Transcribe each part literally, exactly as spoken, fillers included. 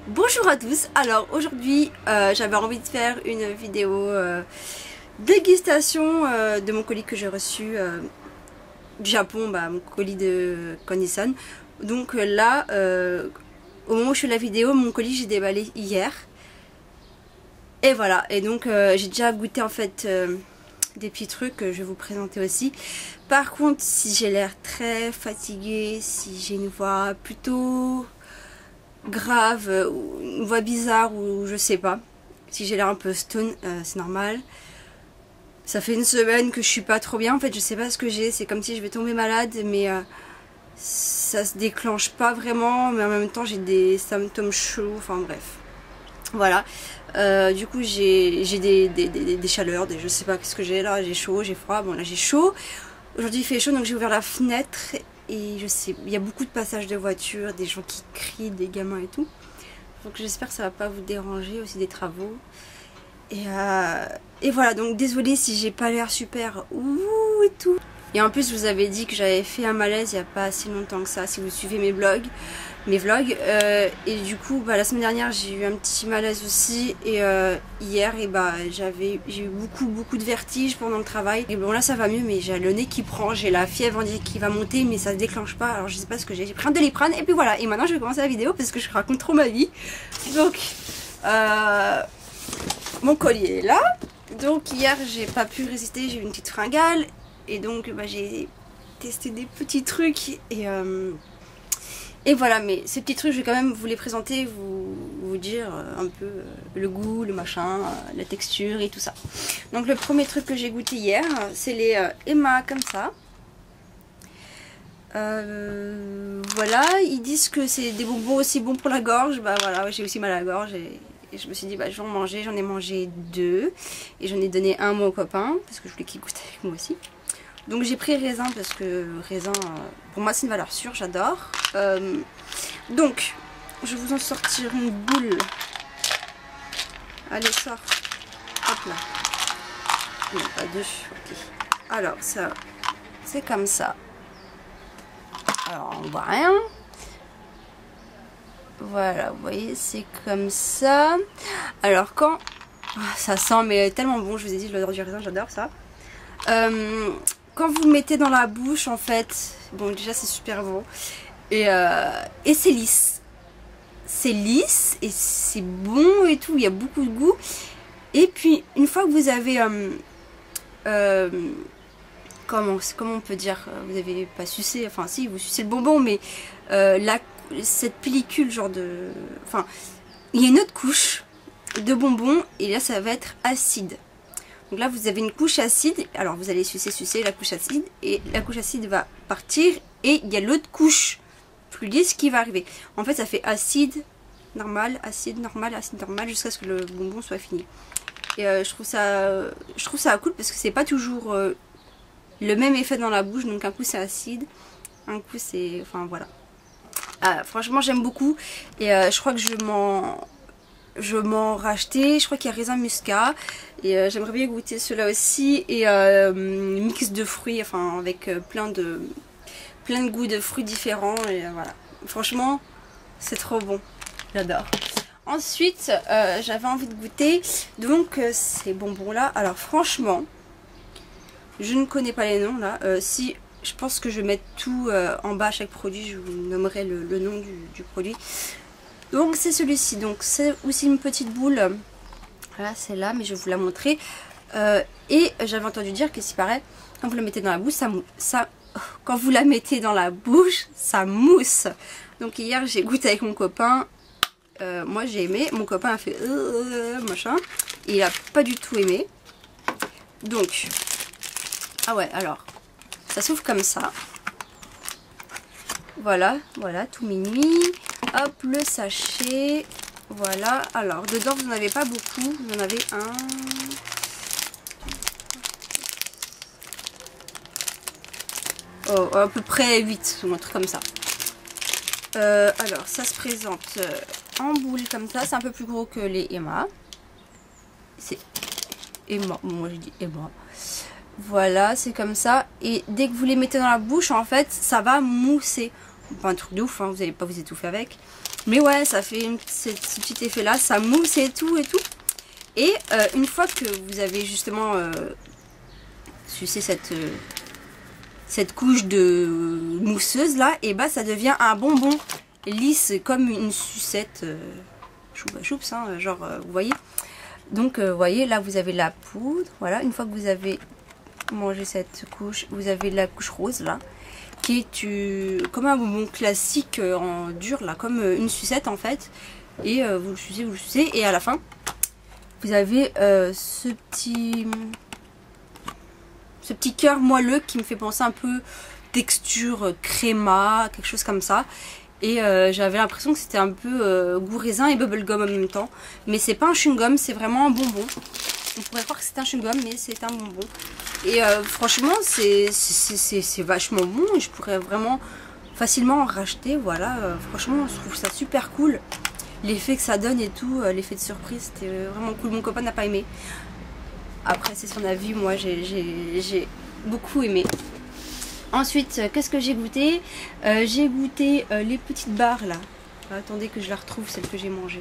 Bonjour à tous, alors aujourd'hui euh, j'avais envie de faire une vidéo euh, dégustation euh, de mon colis que j'ai reçu euh, du Japon, bah, mon colis de Konisan. Donc euh, là, euh, au moment où je fais la vidéo, mon colis j'ai déballé hier. Et voilà, et donc euh, j'ai déjà goûté en fait euh, des petits trucs que je vais vous présenter aussi. Par contre, si j'ai l'air très fatiguée, si j'ai une voix plutôt grave, ou une voix bizarre, ou je sais pas, si j'ai l'air un peu stone, euh, c'est normal. Ça fait une semaine que je suis pas trop bien, en fait je sais pas ce que j'ai, c'est comme si je vais tomber malade, mais euh, ça se déclenche pas vraiment, mais en même temps j'ai des symptômes chauds, enfin bref. Voilà, euh, du coup j'ai des, des, des, des chaleurs, des, je sais pas ce que j'ai là, j'ai chaud, j'ai froid, bon là j'ai chaud. Aujourd'hui il fait chaud donc j'ai ouvert la fenêtre et je sais, il y a beaucoup de passages de voitures, des gens qui crient, des gamins et tout. Donc j'espère que ça va pas vous déranger, aussi des travaux. Et, euh, et voilà, donc désolée si j'ai pas l'air super ouh et tout. Et en plus je vous avais dit que j'avais fait un malaise il y a pas si longtemps que ça, si vous suivez mes blogs. mes vlogs euh, et du coup bah, la semaine dernière j'ai eu un petit malaise aussi et euh, hier et bah j'avais j'ai eu beaucoup beaucoup de vertiges pendant le travail et bon là ça va mieux mais j'ai le nez qui prend, j'ai la fièvre qui va monter mais ça se déclenche pas, alors je sais pas ce que j'ai, j'ai pris un Doliprane et puis voilà. Et maintenant je vais commencer la vidéo parce que je raconte trop ma vie. Donc euh, mon collier est là, donc hier j'ai pas pu résister, j'ai eu une petite fringale et donc bah, j'ai testé des petits trucs et euh, Et voilà, mais ces petits trucs, je vais quand même vous les présenter, vous, vous dire un peu le goût, le machin, la texture et tout ça. Donc le premier truc que j'ai goûté hier, c'est les euh, Emma comme ça. Euh, voilà, ils disent que c'est des bonbons aussi bons pour la gorge. Bah voilà, j'ai aussi mal à la gorge et, et je me suis dit bah je vais en manger. J'en ai mangé deux et j'en ai donné un à mon copain parce que je voulais qu'il goûte avec moi aussi. Donc j'ai pris raisin parce que raisin, pour moi c'est une valeur sûre, j'adore. Euh, donc, je vais vous en sortir une boule. Allez, sors. Hop là. Non, pas deux. Ok. Alors, ça, c'est comme ça. Alors, on voit rien. Voilà, vous voyez, c'est comme ça. Alors, quand... Oh, ça sent, mais tellement bon, je vous ai dit, l'odeur du raisin, j'adore ça. Euh... Quand vous le mettez dans la bouche, en fait, bon déjà c'est super bon et, euh, et c'est lisse. C'est lisse et c'est bon et tout, il y a beaucoup de goût. Et puis une fois que vous avez, euh, euh, comment, comment on peut dire, vous avez pas sucé, enfin si vous sucez le bonbon, mais euh, la, cette pellicule genre de, enfin il y a une autre couche de bonbons et là ça va être acide. Donc là vous avez une couche acide, alors vous allez sucer sucer la couche acide et la couche acide va partir et il y a l'autre couche plus lisse qui va arriver. En fait ça fait acide, normal, acide, normal, acide, normal jusqu'à ce que le bonbon soit fini. Et euh, je trouve ça je trouve ça cool parce que c'est pas toujours euh, le même effet dans la bouche, donc un coup c'est acide, un coup c'est... enfin voilà. Ah, franchement j'aime beaucoup et euh, je crois que je m'en... je m'en rachetais, je crois qu'il y a raisin muscat et euh, j'aimerais bien goûter cela aussi et euh, mix de fruits, enfin avec euh, plein de plein de goûts de fruits différents et euh, voilà. Franchement c'est trop bon, j'adore. Ensuite euh, j'avais envie de goûter donc euh, ces bonbons là. Alors franchement je ne connais pas les noms là, euh, si je pense que je vais mettre tout euh, en bas à chaque produit, je vous nommerai le, le nom du, du produit. Donc c'est celui-ci, donc c'est aussi une petite boule, voilà c'est là mais je vais vous la montrer. Euh, et j'avais entendu dire que s'il paraît, quand vous la mettez dans la bouche, ça, ça, quand vous la mettez dans la bouche, ça mousse. Donc hier j'ai goûté avec mon copain, euh, moi j'ai aimé, mon copain a fait euh, machin, et il a pas du tout aimé. Donc, ah ouais alors, ça s'ouvre comme ça, voilà, voilà tout mini. Hop, le sachet, voilà. Alors, dedans, vous n'en avez pas beaucoup. Vous en avez un... Oh, à peu près huit, ou un truc comme ça. Euh, alors, ça se présente en boule comme ça. C'est un peu plus gros que les Emma. C'est Emma. Moi, je dis Emma. Voilà, c'est comme ça. Et dès que vous les mettez dans la bouche, en fait, ça va mousser. Pas un truc de ouf, hein, vous n'allez pas vous étouffer avec. Mais ouais, ça fait une, ce, ce petit effet là, ça mousse et tout et tout. Et euh, une fois que vous avez justement euh, sucé cette, euh, cette couche de mousseuse là, et bah ça devient un bonbon lisse comme une sucette euh, choupa choups, hein, genre euh, vous voyez. Donc euh, vous voyez là vous avez la poudre, voilà, une fois que vous avez mangé cette couche, vous avez la couche rose là, qui est euh, comme un bonbon classique euh, en dur là, comme euh, une sucette en fait, et euh, vous le sucez, vous le sucez, et à la fin vous avez euh, ce petit ce petit cœur moelleux qui me fait penser un peu texture euh, créma, quelque chose comme ça. Et euh, j'avais l'impression que c'était un peu euh, goût raisin et bubblegum en même temps. Mais c'est pas un chewing-gum, c'est vraiment un bonbon. On pourrait croire que c'est un chewing-gum, mais c'est un bonbon. Et euh, franchement, c'est vachement bon. Et je pourrais vraiment facilement en racheter. Voilà, euh, franchement, je trouve ça super cool. L'effet que ça donne et tout, euh, l'effet de surprise, c'était vraiment cool. Mon copain n'a pas aimé. Après, c'est son avis. Moi, j'ai beaucoup aimé. Ensuite, euh, qu'est-ce que j'ai goûté? euh, J'ai goûté euh, les petites barres là. Ah, attendez que je la retrouve, celle que j'ai mangée.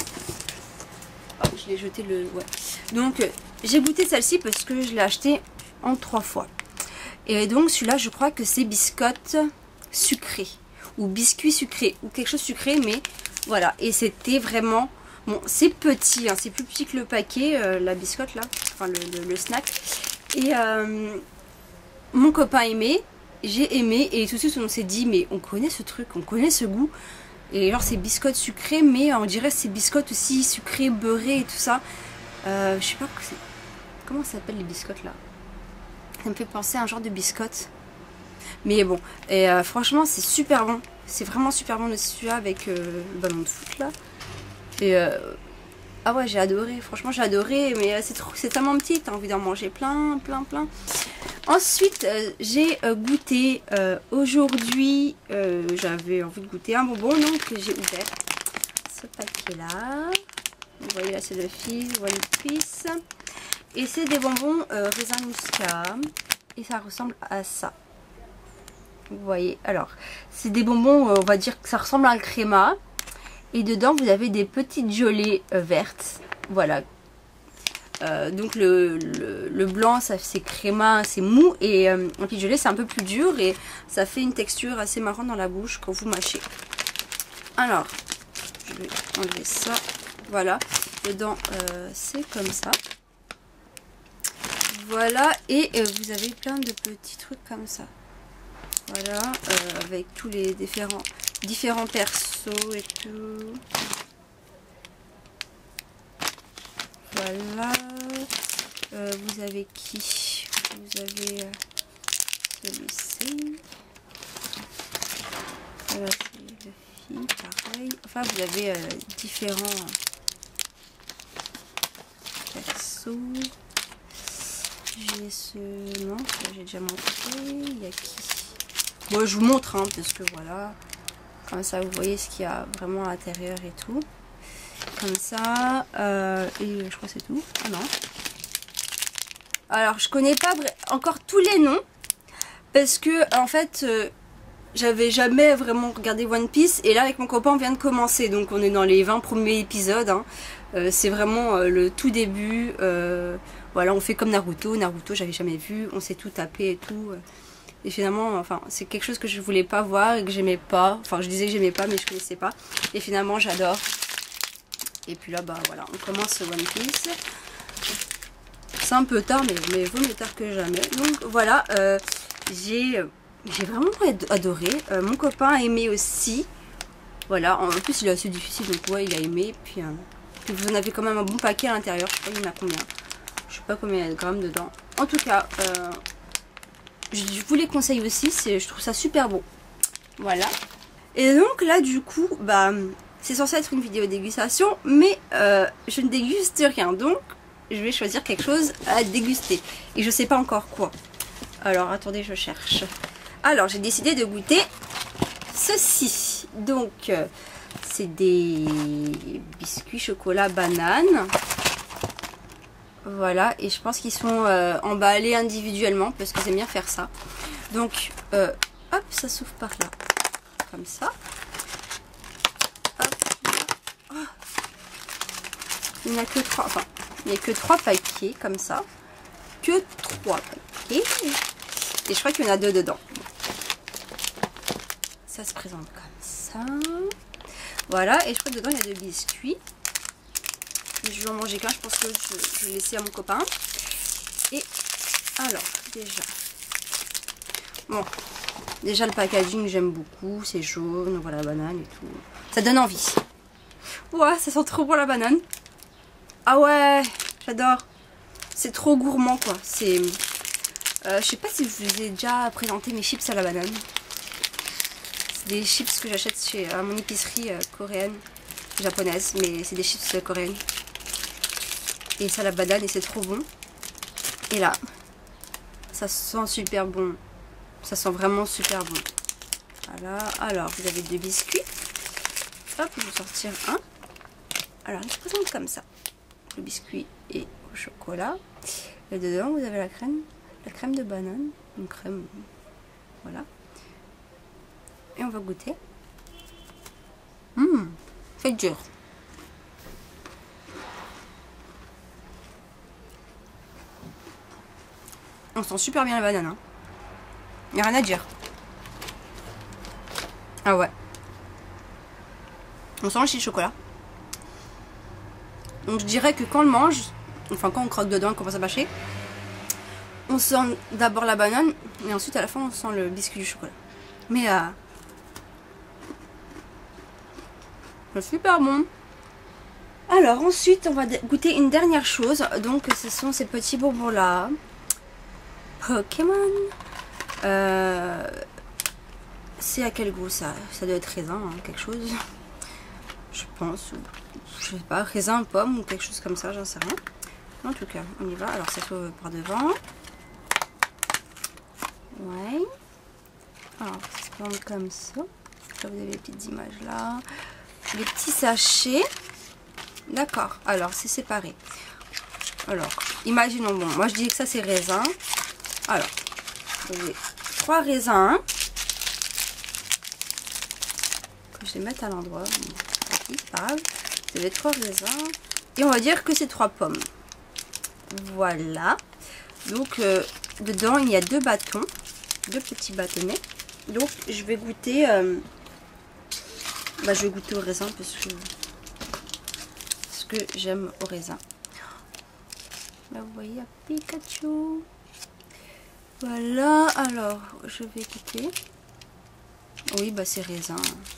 Oh, je l'ai jeté le... Ouais. Donc, euh, j'ai goûté celle-ci parce que je l'ai acheté en trois fois. Et donc, celui-là, je crois que c'est biscotte sucré. Ou biscuit sucré. Ou quelque chose sucré, mais voilà. Et c'était vraiment... Bon, c'est petit, hein, c'est plus petit que le paquet, euh, la biscotte là. Enfin, le, le, le snack. Et... Euh, mon copain aimait, j'ai aimé, et tout de suite on s'est dit mais on connaît ce truc, on connaît ce goût. Et alors c'est biscotte sucrée, mais on dirait c'est biscotte aussi sucrée, beurrée et tout ça. Euh, je sais pas comment ça s'appelle les biscottes là. Ça me fait penser à un genre de biscotte. Mais bon, et euh, franchement c'est super bon. C'est vraiment super bon de celui-là avec euh, le ballon de foot là. Et euh, ah ouais, j'ai adoré, franchement j'ai adoré, mais c'est tellement petit, t'as envie d'en manger plein, plein, plein. Ensuite, euh, j'ai euh, goûté euh, aujourd'hui, euh, j'avais envie de goûter un bonbon, donc j'ai ouvert ce paquet-là. Vous voyez là, c'est le fils, One Piece. Et c'est des bonbons euh, raisin muscat, et ça ressemble à ça. Vous voyez, alors, c'est des bonbons, euh, on va dire que ça ressemble à un créma. Et dedans, vous avez des petites gelées euh, vertes, voilà. Euh, donc le, le, le blanc c'est créma, c'est mou, et euh, un petit gelé c'est un peu plus dur et ça fait une texture assez marrante dans la bouche quand vous mâchez. Alors je vais enlever ça, voilà, dedans euh, c'est comme ça, voilà, et euh, vous avez plein de petits trucs comme ça, voilà, euh, avec tous les différents différents persos et tout. Voilà, euh, vous avez qui? Vous avez euh, celui-ci. Voilà, c'est le fille, pareil. Enfin, vous avez euh, différents persos. J'ai ce... Non, j'ai déjà montré. Il y a qui? Bon, je vous montre, hein, parce que voilà. Comme ça, vous voyez ce qu'il y a vraiment à l'intérieur et tout. Comme ça, euh, et je crois que c'est tout. Ah non. Alors, je connais pas encore tous les noms, parce que, en fait, euh, j'avais jamais vraiment regardé One Piece, et là, avec mon copain, on vient de commencer, donc on est dans les vingt premiers épisodes, hein. euh, c'est vraiment euh, le tout début, euh, voilà, on fait comme Naruto, Naruto, j'avais jamais vu, on s'est tout tapé et tout, et finalement, enfin, c'est quelque chose que je voulais pas voir, et que j'aimais pas, enfin, je disais que j'aimais pas, mais je connaissais pas, et finalement, j'adore. Et puis là, bah voilà, on commence One Piece. C'est un peu tard, mais, mais vaut mieux tard que jamais. Donc voilà, euh, j'ai vraiment adoré. Euh, mon copain a aimé aussi. Voilà, en plus il est assez difficile, donc ouais, il a aimé. Puis, euh, puis vous en avez quand même un bon paquet à l'intérieur. Je sais pas, il y en a combien. Je sais pas combien il y a de grammes dedans. En tout cas, euh, je, je vous les conseille aussi. Je trouve ça super bon. Voilà. Et donc là, du coup, bah... c'est censé être une vidéo dégustation, mais euh, je ne déguste rien, donc je vais choisir quelque chose à déguster. Et je sais pas encore quoi. Alors attendez, je cherche. Alors j'ai décidé de goûter ceci. Donc euh, c'est des biscuits chocolat banane. Voilà, et je pense qu'ils sont euh, emballés individuellement parce que j'aime bien faire ça. Donc euh, hop, ça s'ouvre par là, comme ça. Hop. Il n'y a que trois, enfin, il n'y a que trois paquets comme ça. Que trois paquets. Et je crois qu'il y en a deux dedans. Ça se présente comme ça. Voilà, et je crois que dedans il y a deux biscuits. Je vais en manger qu'un, je pense que je, je vais laisser à mon copain. Et alors, déjà. Bon, déjà le packaging j'aime beaucoup, c'est jaune, on voit la banane et tout. Ça donne envie. Ouah, ça sent trop bon la banane. Ah ouais, j'adore. C'est trop gourmand quoi. C'est, euh, je sais pas si je vous ai déjà présenté mes chips à la banane. C'est des chips que j'achète chez à mon épicerie euh, coréenne, japonaise, mais c'est des chips euh, coréennes. Et ça la banane et c'est trop bon. Et là, ça sent super bon. Ça sent vraiment super bon. Voilà. Alors, vous avez deux biscuits. Hop, je vais sortir un. Alors, il se présente comme ça. Le biscuit est au chocolat. Et dedans, vous avez la crème. La crème de banane. Une crème. Voilà. Et on va goûter. Hum, c'est dur. On sent super bien la banane. Hein. Il n'y a rien à dire. Ah ouais. On sent le chocolat. Donc je dirais que quand on le mange, enfin quand on croque dedans et qu'on commence à mâcher, on sent d'abord la banane et ensuite à la fin on sent le biscuit du chocolat. Mais euh, c'est super bon. Alors ensuite on va goûter une dernière chose. Donc ce sont ces petits bonbons là. Pokémon. Euh, c'est à quel goût ça? Ça doit être raisin, hein, quelque chose. Je pense. Ou, je sais pas, raisin, pomme ou quelque chose comme ça, j'en sais rien. En tout cas, on y va. Alors ça s'ouvre par devant. Ouais. Alors ça se présente comme ça. Là vous avez les petites images là. Les petits sachets. D'accord. Alors c'est séparé. Alors, imaginons, bon, moi je dis que ça c'est raisin. Alors, vous avez trois raisins. Que je les mette à l'endroit. C'est pas grave. Vous avez trois raisins. Et on va dire que c'est trois pommes. Voilà. Donc, euh, dedans, il y a deux bâtons. Deux petits bâtonnets. Donc, je vais goûter... Euh, bah, je vais goûter au raisin parce que, parce que j'aime au raisin. Là, vous voyez, Pikachu. Voilà, alors, je vais goûter. Oui, bah c'est raisin.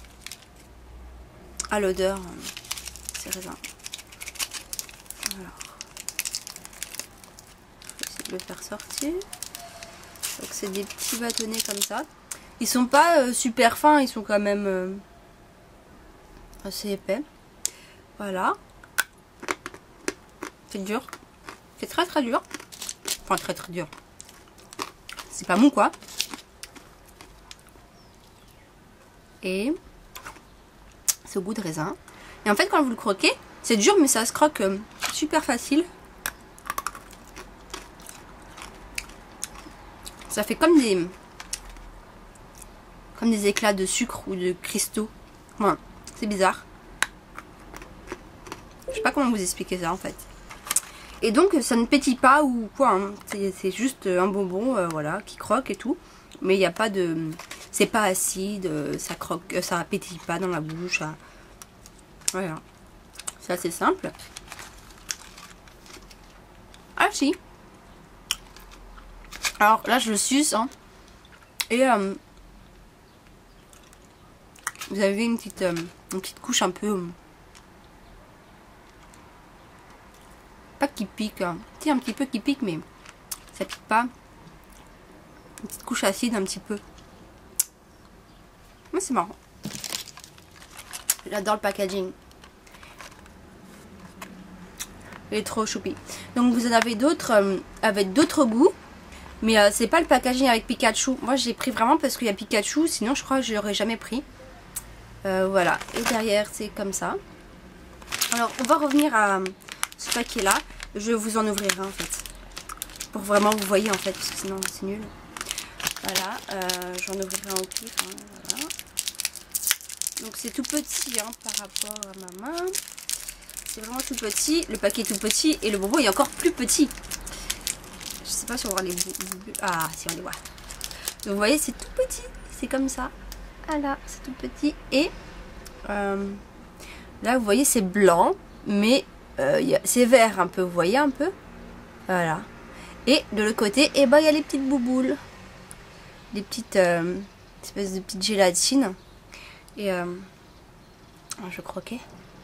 À l'odeur, c'est raisin. Alors, je vais essayer de le faire sortir. Donc c'est des petits bâtonnets comme ça. Ils sont pas euh, super fins, ils sont quand même euh, assez épais. Voilà. C'est dur. C'est très très dur. Enfin très très dur. C'est pas mou quoi. Et ce goût de raisin. Et en fait quand vous le croquez, c'est dur mais ça se croque euh, super facile. Ça fait comme des comme des éclats de sucre ou de cristaux. Voilà, c'est bizarre. Je sais pas comment vous expliquer ça en fait. Et donc ça ne pétille pas ou quoi, hein. C'est juste un bonbon euh, voilà, qui croque et tout. Mais il n'y a pas de... C'est pas acide, ça croque, ça pétille pas dans la bouche. Ça... Voilà. C'est assez simple. Ah si. Alors là je le suce. Hein. Et euh, vous avez une petite, euh, une petite couche un peu... Euh, pas qui pique, hein. Si, un petit peu qui pique, mais ça pique pas. Une petite couche acide un petit peu. Mais c'est marrant. J'adore le packaging. Il est trop choupi. Donc vous en avez d'autres euh, avec d'autres goûts. Mais euh, c'est pas le packaging avec Pikachu. Moi j'ai pris vraiment parce qu'il y a Pikachu. Sinon je crois que je l'aurais jamais pris. Euh, voilà. Et derrière c'est comme ça. Alors on va revenir à ce paquet là. Je vous en ouvrirai en fait. Pour vraiment vous voyez en fait. Parce que sinon c'est nul. Voilà. Euh, J'en ouvrirai en pif. Hein, voilà. Donc c'est tout petit hein, par rapport à ma main. c'est vraiment tout petit. Le paquet est tout petit et le bonbon est encore plus petit. Je sais pas si on voit les bulles. Ah, si on les voit. Donc vous voyez, c'est tout petit. C'est comme ça. Voilà, c'est tout petit. Et euh, là, vous voyez, c'est blanc. Mais euh, c'est vert un peu. Vous voyez un peu. Voilà. Et de l'autre côté, eh ben, il y a les petites bouboules. Des petites euh, espèces de petites gélatines. Et euh, je croquais.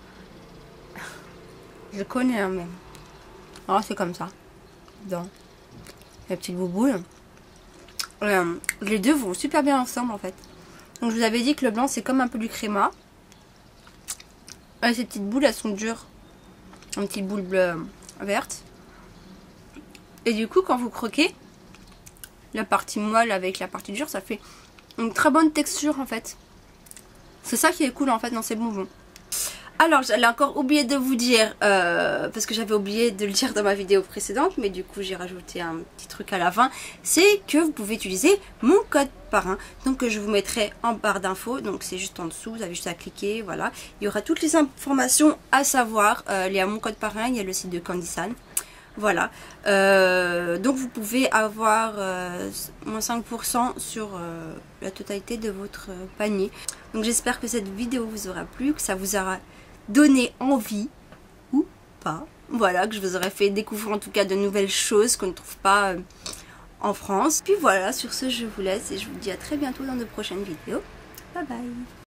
Je connais hein, même. Alors c'est comme ça. Dans les petites bouboules. Euh, les deux vont super bien ensemble en fait. Donc je vous avais dit que le blanc c'est comme un peu du créma. Et ces petites boules elles sont dures. Une petite boule bleue verte. Et du coup quand vous croquez, la partie molle avec la partie dure, ça fait une très bonne texture en fait. C'est ça qui est cool en fait dans ces bonbons. Alors j'allais encore oublier de vous dire, euh, parce que j'avais oublié de le dire dans ma vidéo précédente, mais du coup j'ai rajouté un petit truc à la fin, c'est que vous pouvez utiliser mon code parrain, donc que je vous mettrai en barre d'infos, donc c'est juste en dessous, vous avez juste à cliquer, voilà. Il y aura toutes les informations à savoir, euh, il y a mon code parrain, il y a le site de Candysan. Voilà, euh, donc vous pouvez avoir euh, moins cinq pour cent sur euh, la totalité de votre panier. Donc j'espère que cette vidéo vous aura plu, que ça vous aura donné envie, ou pas. Voilà, que je vous aurais fait découvrir en tout cas de nouvelles choses qu'on ne trouve pas euh, en France. Puis voilà, sur ce je vous laisse et je vous dis à très bientôt dans de prochaines vidéos. Bye bye.